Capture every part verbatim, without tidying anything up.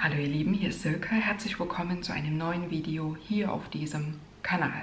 Hallo ihr Lieben, hier ist Silke. Herzlich willkommen zu einem neuen Video hier auf diesem Kanal.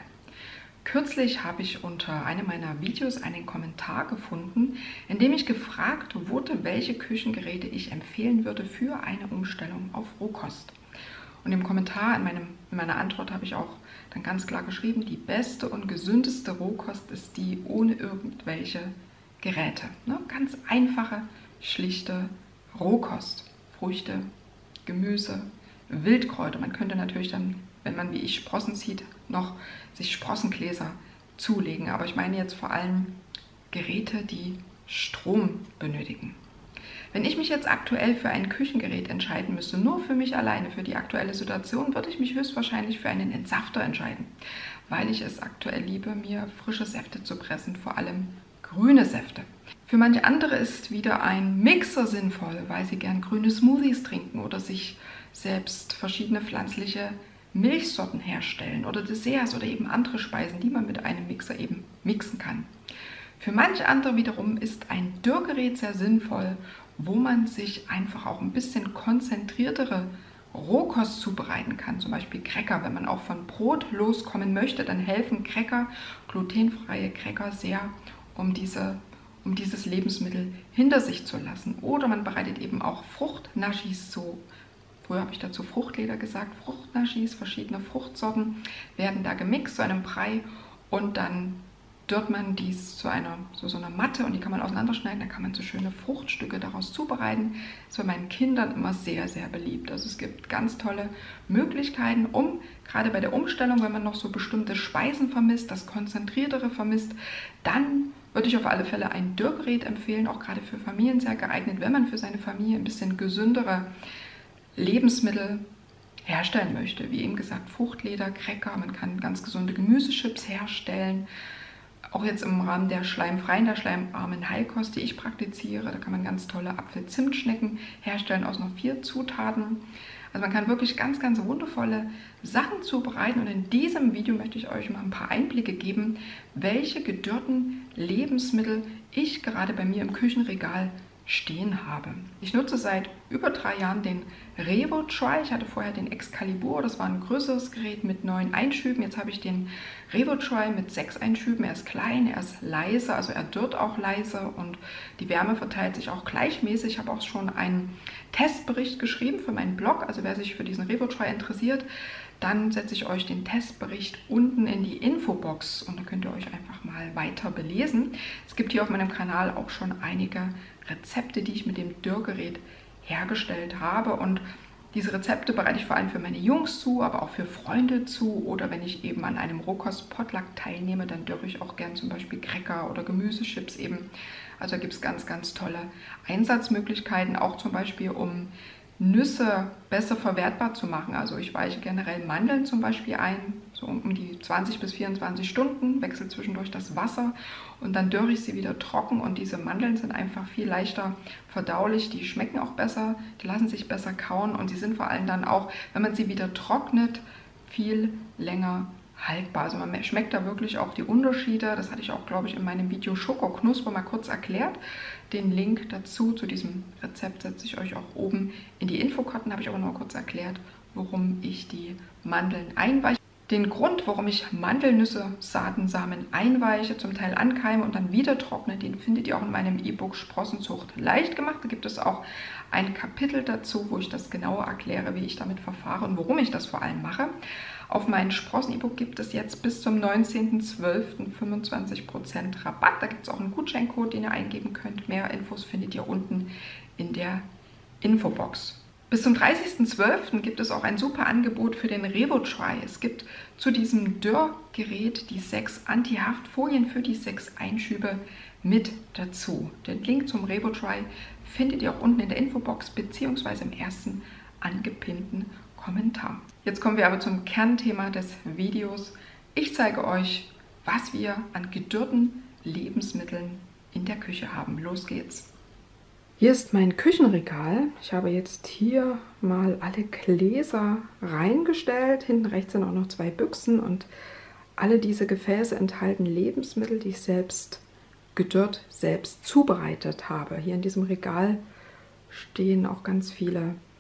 Kürzlich habe ich unter einem meiner Videos einen Kommentar gefunden, in dem ich gefragt wurde, welche Küchengeräte ich empfehlen würde für eine Umstellung auf Rohkost. Und im Kommentar, in, meinem, in meiner Antwort habe ich auch dann ganz klar geschrieben, die beste und gesündeste Rohkost ist die ohne irgendwelche Geräte. Ne? Ganz einfache, schlichte Rohkost. Früchte, Gemüse, Wildkräuter. Man könnte natürlich dann, wenn man wie ich Sprossen zieht, noch sich Sprossengläser zulegen. Aber ich meine jetzt vor allem Geräte, die Strom benötigen. Wenn ich mich jetzt aktuell für ein Küchengerät entscheiden müsste, nur für mich alleine, für die aktuelle Situation, würde ich mich höchstwahrscheinlich für einen Entsafter entscheiden, weil ich es aktuell liebe, mir frische Säfte zu pressen, vor allem grüne Säfte. Für manche andere ist wieder ein Mixer sinnvoll, weil sie gern grüne Smoothies trinken oder sich selbst verschiedene pflanzliche Milchsorten herstellen oder Desserts oder eben andere Speisen, die man mit einem Mixer eben mixen kann. Für manche andere wiederum ist ein Dürrgerät sehr sinnvoll, wo man sich einfach auch ein bisschen konzentriertere Rohkost zubereiten kann, zum Beispiel Cracker. Wenn man auch von Brot loskommen möchte, dann helfen Cracker, glutenfreie Cracker sehr, um diese um dieses Lebensmittel hinter sich zu lassen. Oder man bereitet eben auch Fruchtnaschis zu. Früher habe ich dazu Fruchtleder gesagt. Fruchtnaschis, verschiedene Fruchtsorten werden da gemixt zu einem Brei und dann dürrt man dies zu einer so, so einer Matte und die kann man auseinanderschneiden. Da kann man so schöne Fruchtstücke daraus zubereiten. Das ist bei meinen Kindern immer sehr, sehr beliebt. Also es gibt ganz tolle Möglichkeiten, um gerade bei der Umstellung, wenn man noch so bestimmte Speisen vermisst, das Konzentriertere vermisst, dann würde ich auf alle Fälle ein Dürrgerät empfehlen, auch gerade für Familien sehr geeignet, wenn man für seine Familie ein bisschen gesündere Lebensmittel herstellen möchte. Wie eben gesagt, Fruchtleder, Cracker, man kann ganz gesunde Gemüsechips herstellen. Auch jetzt im Rahmen der schleimfreien, der schleimarmen Heilkost, die ich praktiziere, da kann man ganz tolle Apfel-Zimt-Schnecken herstellen aus nur vier Zutaten. Also man kann wirklich ganz, ganz wundervolle Sachen zubereiten und in diesem Video möchte ich euch mal ein paar Einblicke geben, welche gedörrten Lebensmittel ich gerade bei mir im Küchenregal stehen habe. Ich nutze seit über drei Jahren den RevoTry. Ich hatte vorher den Excalibur, das war ein größeres Gerät mit neun Einschüben. Jetzt habe ich den RevoTry mit sechs Einschüben. Er ist klein, er ist leise, also er dürrt auch leise und die Wärme verteilt sich auch gleichmäßig. Ich habe auch schon einen Testbericht geschrieben für meinen Blog, also wer sich für diesen RevoTry interessiert, dann setze ich euch den Testbericht unten in die Infobox und dann könnt ihr euch einfach mal weiter belesen. Es gibt hier auf meinem Kanal auch schon einige Rezepte, die ich mit dem Dürrgerät hergestellt habe und diese Rezepte bereite ich vor allem für meine Jungs zu, aber auch für Freunde zu oder wenn ich eben an einem Rohkost-Potluck teilnehme, dann dürre ich auch gern zum Beispiel Cracker oder Gemüsechips eben. Also da gibt es ganz, ganz tolle Einsatzmöglichkeiten, auch zum Beispiel um Nüsse besser verwertbar zu machen. Also ich weiche generell Mandeln zum Beispiel ein, so um die zwanzig bis vierundzwanzig Stunden, wechsle zwischendurch das Wasser und dann dürre ich sie wieder trocken und diese Mandeln sind einfach viel leichter verdaulich, die schmecken auch besser, die lassen sich besser kauen und sie sind vor allem dann auch, wenn man sie wieder trocknet, viel länger haltbar. Also man schmeckt da wirklich auch die Unterschiede. Das hatte ich auch, glaube ich, in meinem Video Schoko-Knusper mal kurz erklärt. Den Link dazu, zu diesem Rezept, setze ich euch auch oben in die Infokarten. Habe ich aber noch kurz erklärt, warum ich die Mandeln einweiche. Den Grund, warum ich Mandelnüsse, Saatensamen einweiche, zum Teil ankeime und dann wieder trockne, den findet ihr auch in meinem E-Book Sprossenzucht leicht gemacht. Da gibt es auch ein Kapitel dazu, wo ich das genauer erkläre, wie ich damit verfahre und warum ich das vor allem mache. Auf meinen Sprossen-E-Book gibt es jetzt bis zum neunzehnten zwölften fünfundzwanzig Prozent Rabatt. Da gibt es auch einen Gutscheincode, den ihr eingeben könnt. Mehr Infos findet ihr unten in der Infobox. Bis zum dreißigsten zwölften gibt es auch ein super Angebot für den RevoTry. Es gibt zu diesem Dörrgerät die sechs Anti-Haftfolien für die sechs Einschübe mit dazu. Den Link zum RevoTry findet ihr auch unten in der Infobox bzw. im ersten angepinnten Kommentar. Jetzt kommen wir aber zum Kernthema des Videos. Ich zeige euch, was wir an gedörrten Lebensmitteln in der Küche haben. Los geht's! Hier ist mein Küchenregal. Ich habe jetzt hier mal alle Gläser reingestellt. Hinten rechts sind auch noch zwei Büchsen und alle diese Gefäße enthalten Lebensmittel, die ich selbst gedörrt, selbst zubereitet habe. Hier in diesem Regal stehen auch ganz viele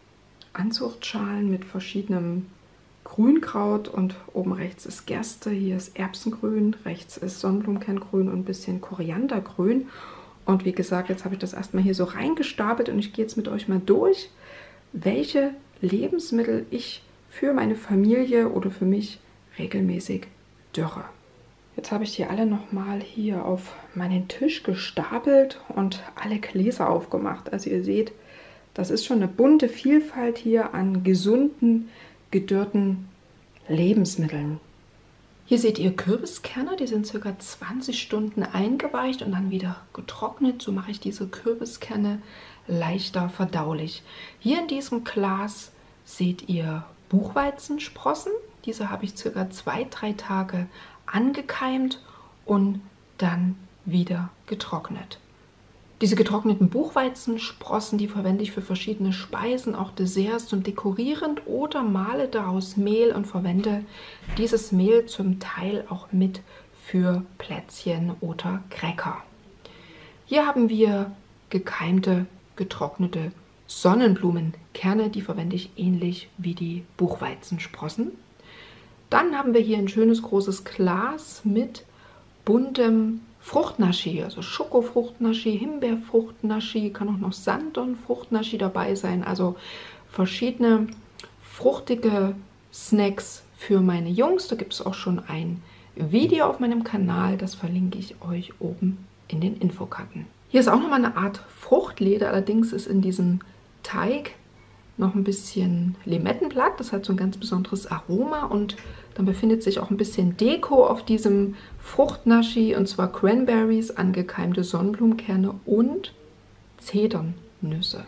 Anzuchtschalen mit verschiedenem Grünkraut und oben rechts ist Gerste, hier ist Erbsengrün, rechts ist Sonnenblumenkerngrün und ein bisschen Koriandergrün. Und wie gesagt, jetzt habe ich das erstmal hier so reingestapelt und ich gehe jetzt mit euch mal durch, welche Lebensmittel ich für meine Familie oder für mich regelmäßig dürre. Jetzt habe ich die alle nochmal hier auf meinen Tisch gestapelt und alle Gläser aufgemacht. Also ihr seht, das ist schon eine bunte Vielfalt hier an gesunden, gedörrten Lebensmitteln. Hier seht ihr Kürbiskerne, die sind ca. zwanzig Stunden eingeweicht und dann wieder getrocknet. So mache ich diese Kürbiskerne leichter verdaulich. Hier in diesem Glas seht ihr Buchweizensprossen. Diese habe ich ca. zwei, drei Tage angekeimt und dann wieder getrocknet. Diese getrockneten Buchweizensprossen, die verwende ich für verschiedene Speisen, auch Desserts zum Dekorieren oder male daraus Mehl und verwende dieses Mehl zum Teil auch mit für Plätzchen oder Cracker. Hier haben wir gekeimte, getrocknete Sonnenblumenkerne, die verwende ich ähnlich wie die Buchweizensprossen. Dann haben wir hier ein schönes großes Glas mit buntem Fruchtnaschi, also Schokofruchtnaschi, Himbeerfruchtnaschi, kann auch noch Sanddornfruchtnaschi dabei sein, also verschiedene fruchtige Snacks für meine Jungs. Da gibt es auch schon ein Video auf meinem Kanal, das verlinke ich euch oben in den Infokarten. Hier ist auch nochmal eine Art Fruchtleder, allerdings ist in diesem Teig noch ein bisschen Limettenblatt, das hat so ein ganz besonderes Aroma und dann befindet sich auch ein bisschen Deko auf diesem Fruchtnaschi und zwar Cranberries, angekeimte Sonnenblumenkerne und Zedernnüsse.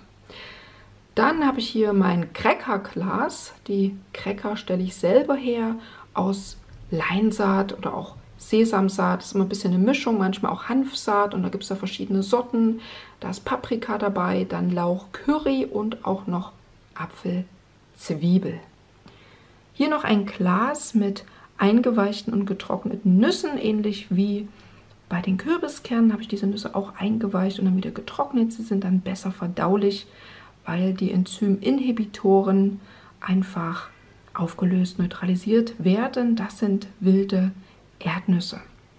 Dann habe ich hier mein Crackerglas. Die Cracker stelle ich selber her aus Leinsaat oder auch Sesamsaat. Das ist immer ein bisschen eine Mischung, manchmal auch Hanfsaat und da gibt es da verschiedene Sorten. Da ist Paprika dabei, dann Lauch, Curry und auch noch Apfel, Zwiebel. Hier noch ein Glas mit eingeweichten und getrockneten Nüssen, ähnlich wie bei den Kürbiskernen habe ich diese Nüsse auch eingeweicht und dann wieder getrocknet. Sie sind dann besser verdaulich, weil die Enzyminhibitoren einfach aufgelöst, neutralisiert werden. Das sind wilde Erdnüsse.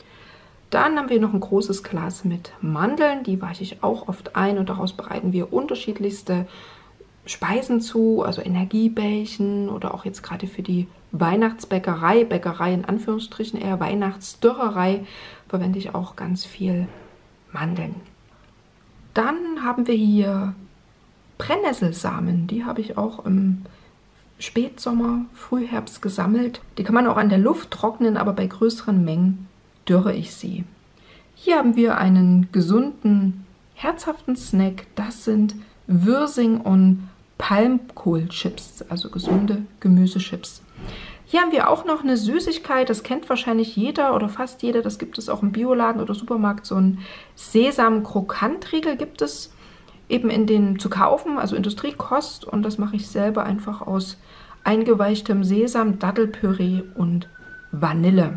Dann haben wir noch ein großes Glas mit Mandeln, die weiche ich auch oft ein und daraus bereiten wir unterschiedlichste Speisen zu, also Energiebällchen oder auch jetzt gerade für die Weihnachtsbäckerei, Bäckerei in Anführungsstrichen eher Weihnachtsdörrerei, verwende ich auch ganz viel Mandeln. Dann haben wir hier Brennnesselsamen, die habe ich auch im Spätsommer, Frühherbst gesammelt. Die kann man auch an der Luft trocknen, aber bei größeren Mengen dürre ich sie. Hier haben wir einen gesunden, herzhaften Snack, das sind Wirsing und Palmkohlchips, also gesunde Gemüsechips. Hier haben wir auch noch eine Süßigkeit, das kennt wahrscheinlich jeder oder fast jeder, das gibt es auch im Bioladen oder Supermarkt, so ein Sesam-Krokantriegel gibt es eben in den zu kaufen, also Industriekost und das mache ich selber einfach aus eingeweichtem Sesam, Dattelpüree und Vanille.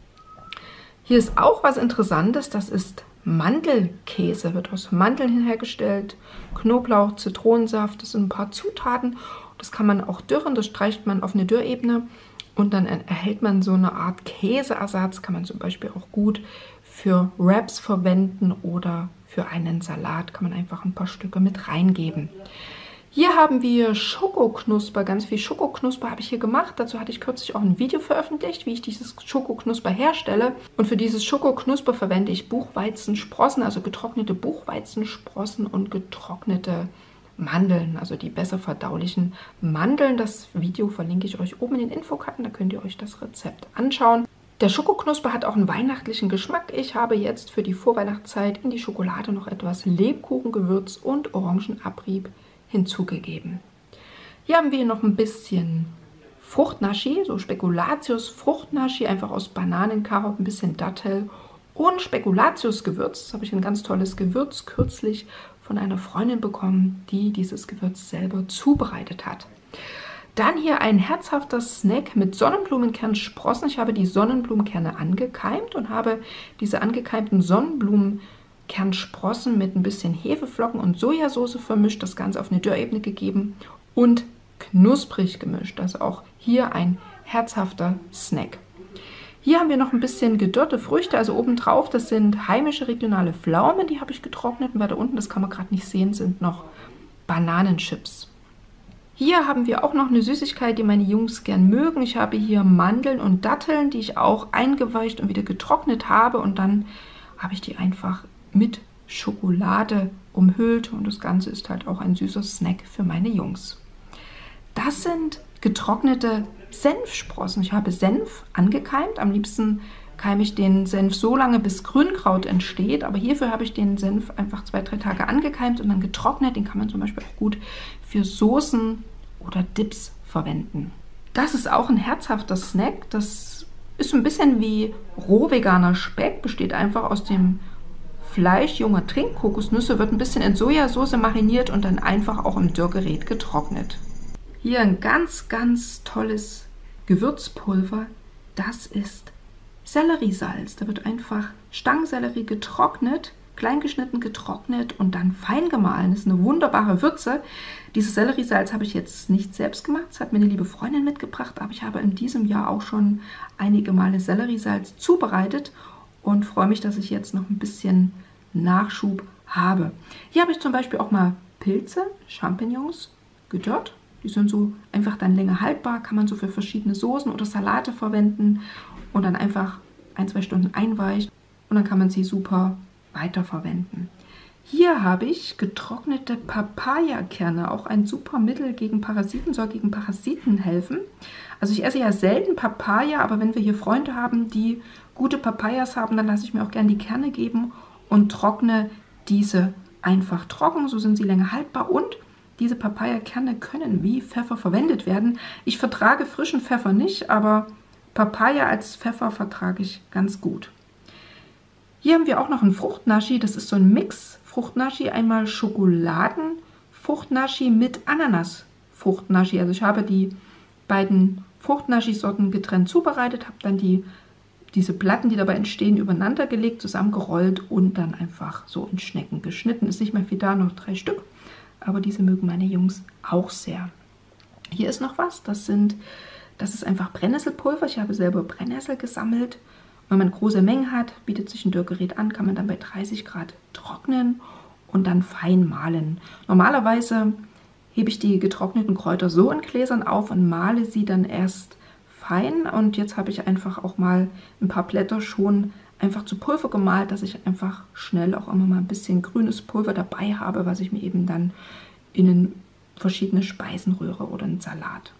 Hier ist auch was Interessantes, das ist Mandelkäse, wird aus Mandeln hergestellt, Knoblauch, Zitronensaft, das sind ein paar Zutaten. Das kann man auch dürren, das streicht man auf eine Dürrebene und dann erhält man so eine Art Käseersatz, kann man zum Beispiel auch gut für Wraps verwenden oder für einen Salat, kann man einfach ein paar Stücke mit reingeben. Hier haben wir Schokoknusper, ganz viel Schokoknusper habe ich hier gemacht. Dazu hatte ich kürzlich auch ein Video veröffentlicht, wie ich dieses Schokoknusper herstelle. Und für dieses Schokoknusper verwende ich Buchweizensprossen, also getrocknete Buchweizensprossen und getrocknete Mandeln, also die besser verdaulichen Mandeln. Das Video verlinke ich euch oben in den Infokarten, da könnt ihr euch das Rezept anschauen. Der Schokoknusper hat auch einen weihnachtlichen Geschmack. Ich habe jetzt für die Vorweihnachtszeit in die Schokolade noch etwas Lebkuchengewürz und Orangenabrieb hinzugegeben. Hier haben wir noch ein bisschen Fruchtnaschi, so Spekulatius Fruchtnaschi, einfach aus Bananen, Karotten, ein bisschen Dattel und Spekulatius-Gewürz. Das habe ich ein ganz tolles Gewürz kürzlich von einer Freundin bekommen, die dieses Gewürz selber zubereitet hat. Dann hier ein herzhafter Snack mit Sonnenblumenkernsprossen. Ich habe die Sonnenblumenkerne angekeimt und habe diese angekeimten Sonnenblumenkernsprossen mit ein bisschen Hefeflocken und Sojasauce vermischt, das Ganze auf eine Dürrebene gegeben und knusprig gemischt. Also auch hier ein herzhafter Snack. Hier haben wir noch ein bisschen gedörrte Früchte, also obendrauf, das sind heimische regionale Pflaumen, die habe ich getrocknet. Und weiter unten, das kann man gerade nicht sehen, sind noch Bananenchips. Hier haben wir auch noch eine Süßigkeit, die meine Jungs gern mögen. Ich habe hier Mandeln und Datteln, die ich auch eingeweicht und wieder getrocknet habe. Und dann habe ich die einfach mit Schokolade umhüllt. Und das Ganze ist halt auch ein süßer Snack für meine Jungs. Das sind getrocknete Senfsprossen. Ich habe Senf angekeimt. Am liebsten keime ich den Senf so lange, bis Grünkraut entsteht. Aber hierfür habe ich den Senf einfach zwei, drei Tage angekeimt und dann getrocknet. Den kann man zum Beispiel auch gut für Soßen oder Dips verwenden. Das ist auch ein herzhafter Snack. Das ist ein bisschen wie rohveganer Speck. Besteht einfach aus dem Fleisch junger Trinkkokosnüsse, wird ein bisschen in Sojasauce mariniert und dann einfach auch im Dürrgerät getrocknet. Hier ein ganz, ganz tolles Gewürzpulver. Das ist Selleriesalz. Da wird einfach Stangensellerie getrocknet, kleingeschnitten getrocknet und dann fein gemahlen. Das ist eine wunderbare Würze. Dieses Selleriesalz habe ich jetzt nicht selbst gemacht. Das hat mir eine liebe Freundin mitgebracht, aber ich habe in diesem Jahr auch schon einige Male Selleriesalz zubereitet und freue mich, dass ich jetzt noch ein bisschen Nachschub habe. Hier habe ich zum Beispiel auch mal Pilze, Champignons gedörrt. Die sind so einfach dann länger haltbar, kann man so für verschiedene Soßen oder Salate verwenden und dann einfach ein, zwei Stunden einweichen und dann kann man sie super weiterverwenden. Hier habe ich getrocknete Papayakerne, auch ein super Mittel gegen Parasiten, soll gegen Parasiten helfen. Also ich esse ja selten Papaya, aber wenn wir hier Freunde haben, die gute Papayas haben, dann lasse ich mir auch gerne die Kerne geben und trockne diese einfach trocken, so sind sie länger haltbar und diese Papayakerne können wie Pfeffer verwendet werden. Ich vertrage frischen Pfeffer nicht, aber Papaya als Pfeffer vertrage ich ganz gut. Hier haben wir auch noch einen Fruchtnaschi. Das ist so ein Mix Fruchtnaschi. Einmal Schokoladen-Fruchtnaschi mit Ananas-Fruchtnaschi. Also ich habe die beiden Fruchtnaschi-Sorten getrennt zubereitet, habe dann die, diese Platten, die dabei entstehen, übereinander gelegt, zusammengerollt und dann einfach so in Schnecken geschnitten. Ist nicht mehr viel da, noch drei Stück. Aber diese mögen meine Jungs auch sehr. Hier ist noch was, das sind, das ist einfach Brennnesselpulver. Ich habe selber Brennnessel gesammelt. Wenn man große Mengen hat, bietet sich ein Dürrgerät an, kann man dann bei dreißig Grad trocknen und dann fein mahlen. Normalerweise hebe ich die getrockneten Kräuter so in Gläsern auf und male sie dann erst fein. Und jetzt habe ich einfach auch mal ein paar Blätter schon einfach zu Pulver gemahlt, dass ich einfach schnell auch immer mal ein bisschen grünes Pulver dabei habe, was ich mir eben dann in verschiedene Speisen rühre oder einen Salat.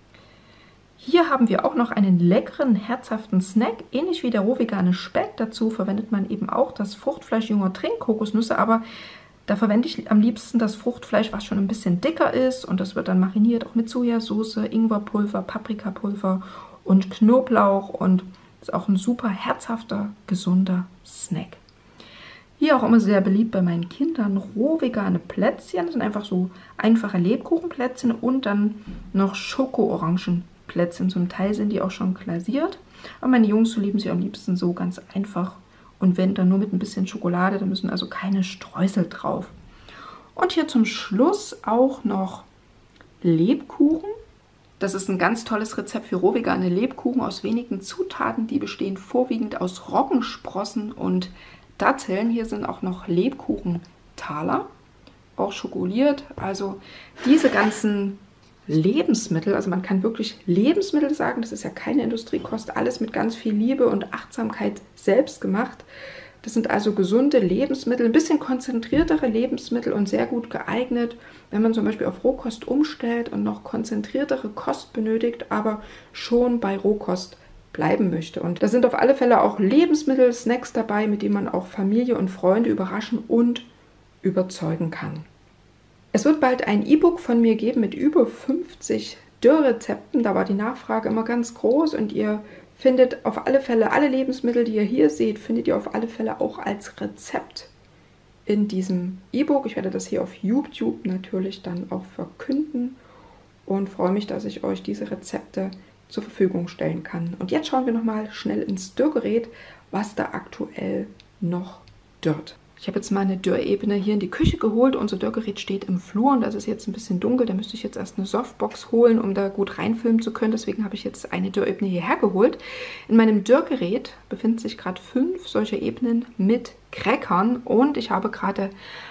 Hier haben wir auch noch einen leckeren, herzhaften Snack, ähnlich wie der rohvegane Speck. Dazu verwendet man eben auch das Fruchtfleisch junger Trinkkokosnüsse, aber da verwende ich am liebsten das Fruchtfleisch, was schon ein bisschen dicker ist und das wird dann mariniert auch mit Sojasauce, Ingwerpulver, Paprikapulver und Knoblauch und ist auch ein super herzhafter, gesunder Snack. Hier auch immer sehr beliebt bei meinen Kindern rohvegane Plätzchen. Das sind einfach so einfache Lebkuchenplätzchen und dann noch Schoko-Orangenplätzchen. Zum Teil sind die auch schon glasiert. Aber meine Jungs so lieben sie am liebsten so ganz einfach. Und wenn, dann nur mit ein bisschen Schokolade. Da müssen also keine Streusel drauf. Und hier zum Schluss auch noch Lebkuchen. Das ist ein ganz tolles Rezept für rohvegane Lebkuchen aus wenigen Zutaten. Die bestehen vorwiegend aus Roggensprossen und Datteln. Hier sind auch noch Lebkuchentaler, auch schokoliert. Also diese ganzen Lebensmittel, also man kann wirklich Lebensmittel sagen, das ist ja keine Industriekost, alles mit ganz viel Liebe und Achtsamkeit selbst gemacht. Das sind also gesunde Lebensmittel, ein bisschen konzentriertere Lebensmittel und sehr gut geeignet, wenn man zum Beispiel auf Rohkost umstellt und noch konzentriertere Kost benötigt, aber schon bei Rohkost bleiben möchte. Und da sind auf alle Fälle auch Lebensmittel, Snacks dabei, mit denen man auch Familie und Freunde überraschen und überzeugen kann. Es wird bald ein E-Book von mir geben mit über fünfzig Dürrrezepten. Da war die Nachfrage immer ganz groß und ihr findet auf alle Fälle alle Lebensmittel, die ihr hier seht, findet ihr auf alle Fälle auch als Rezept in diesem E-Book. Ich werde das hier auf YouTube natürlich dann auch verkünden und freue mich, dass ich euch diese Rezepte zur Verfügung stellen kann. Und jetzt schauen wir nochmal schnell ins Dürrgerät, was da aktuell noch dürrt. Ich habe jetzt mal eine Dörrebene hier in die Küche geholt. Unser Dörrgerät steht im Flur und das ist jetzt ein bisschen dunkel. Da müsste ich jetzt erst eine Softbox holen, um da gut reinfilmen zu können. Deswegen habe ich jetzt eine Dörrebene hierher geholt. In meinem Dörrgerät befinden sich gerade fünf solche Ebenen mit Crackern und ich habe gerade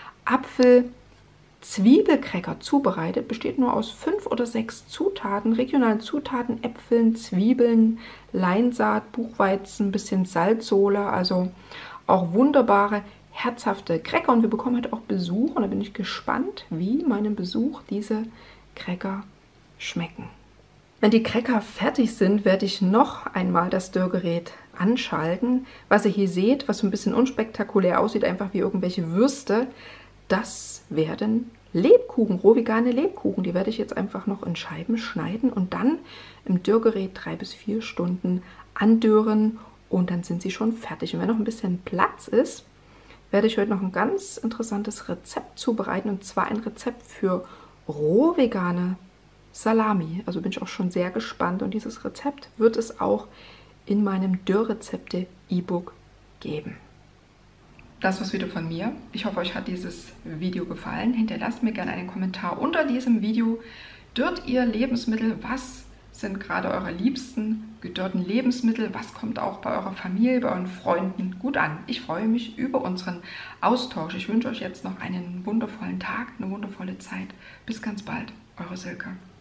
Apfel-Zwiebelcracker zubereitet. Besteht nur aus fünf oder sechs Zutaten, regionalen Zutaten, Äpfeln, Zwiebeln, Leinsaat, Buchweizen, ein bisschen Salzsohle, also auch wunderbare herzhafte Cracker und wir bekommen heute auch Besuch und da bin ich gespannt, wie meinem Besuch diese Cracker schmecken. Wenn die Cracker fertig sind, werde ich noch einmal das Dörrgerät anschalten. Was ihr hier seht, was so ein bisschen unspektakulär aussieht, einfach wie irgendwelche Würste, das werden Lebkuchen, roh vegane Lebkuchen. Die werde ich jetzt einfach noch in Scheiben schneiden und dann im Dörrgerät drei bis vier Stunden andürren und dann sind sie schon fertig. Und wenn noch ein bisschen Platz ist, werde ich heute noch ein ganz interessantes Rezept zubereiten und zwar ein Rezept für roh vegane Salami. Also bin ich auch schon sehr gespannt und dieses Rezept wird es auch in meinem Dörrrezepte-E-Book geben. Das war's wieder von mir. Ich hoffe, euch hat dieses Video gefallen. Hinterlasst mir gerne einen Kommentar unter diesem Video. Dörrt ihr Lebensmittel? Was sind gerade eure liebsten gedörrten Lebensmittel? Was kommt auch bei eurer Familie, bei euren Freunden gut an? Ich freue mich über unseren Austausch. Ich wünsche euch jetzt noch einen wundervollen Tag, eine wundervolle Zeit. Bis ganz bald, eure Silke.